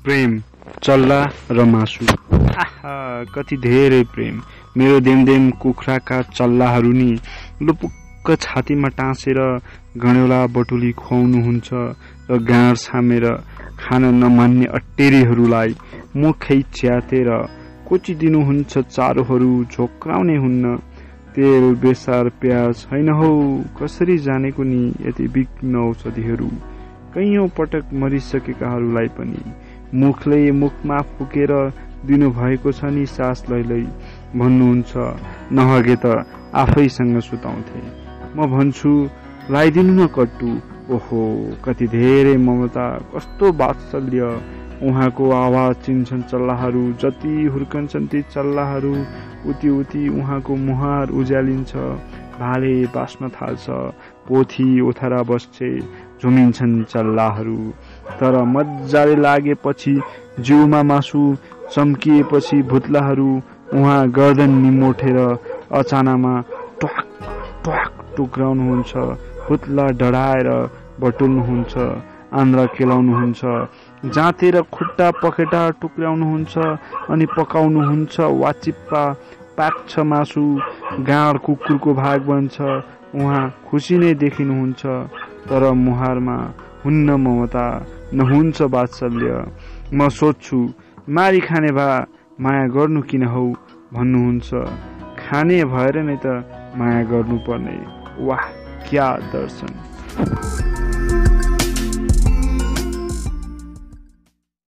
प्रेम चल्ला र मासु। आहा कति धेरै प्रेम। मेरो देमदेम कुखुराका चल्लाहरू नि लुपुक्क छातीमा टाँसेर गणेउला बटुली खुवाउनुहुन्छ र गाँड छामेर खान नमान्ने अटेरीहरूलाई मुखै च्यातेर कोचिदिनुहुन्छ चारोहरू झोक्राउने हुन्न। तेल बेसार प्याज होइन हौ कसरी जानेको नि यति विघ्न औषधिहरू। कैयौं पटक मरिसकेकाहरूलाई पनि मुखले मुखमा फुकेर दिनुभएको छ नि सास लैलै भन्नुहुन्छ। नहगे त आफैसँग सुताउँथे। म भन्छु लाइदिनु न कट्टु। ओहो कति धेरै ममता, कस्तो वात्सल्य। उहाँको आवाज चिन्छन् चल्लाहरू। जति हुर्कन्छन् ती चल्लाहरू उति उति उहाँको मुहार उज्यालिन्छ। भाले बास्न थाल्छ। पोथी ओथरा बस्छे झुमिन्छन् चल्लाहरू। तर मजाले लागेपछि जिउमा मासु चम्किएपछि भुत्लाहरू उहाँ गर्दन निमोठेर अचानामा ट्वाक ट्वाक टुक्राउनुहुन्छ। भुत्ला डढाएर बटुल्नुहुन्छ। आन्द्रा केलाउनुहुन्छ। जाँतेर खुट्टा पखेटा टुक्राउनुहुन्छ अनि पकाउनुहुन्छ। वाचिप्पा पाक्छ मासु। गाँड कुकुरको भाग बन्छ। उहाँ खुसी नै देखिनुहुन्छ। तर मुहारमा हुन्न ममता, नहुन्छ वात्सल्य। म सोध्छु मारी खाने भए माया गर्नु किन हौ भन्नुहुन्छ। खाने भएर नै त माया गर्नुपर्ने। वाह क्या दर्शन।